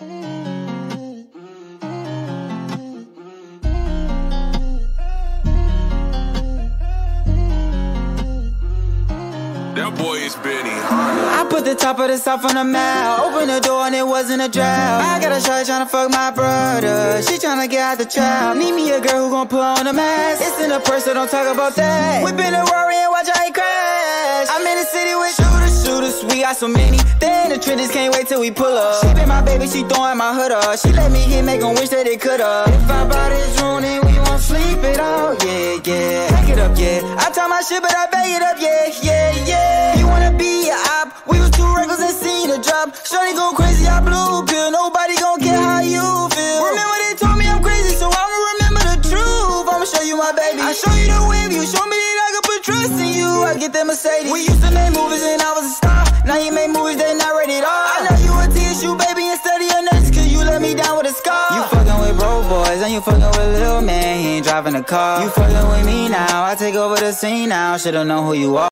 That boy is Benny. I put the top of the South on the map. Open the door and it wasn't a drought. I got a shot tryna fuck my brother. She tryna get out the trap. Need me a girl who gon' put on a mask. It's in the purse, so don't talk about that. Whippin' and worrying, watch I ain't crash. I'm in the city with shooters, we got so many. They in the trenches, can't wait till we pull up. She been my baby, she throwing my hood up. She let me hit, make 'em wish that they coulda. If I buy this room, then we won't sleep it all. Yeah, yeah, pack it up, yeah. I talk my shit, but I bag it up, yeah, yeah, yeah. You wanna be a op? We was too reckless and seen a drop. Shorty go crazy, I blue pill. Nobody gon' care how you feel. Remember they told me I'm crazy, so I'ma remember the truth. I'ma show you my baby. I show you the wave, you show me that I can put trust in you. I get that Mercedes. We used to make movies and I was a star. Now you make movies, they not rated R. I know you a TSU baby and study your next, cause you let me down with a scar. You fucking with broke boys and you fucking with little man, he ain't driving a car. You fucking with me now, I take over the scene now. Should've known who you are.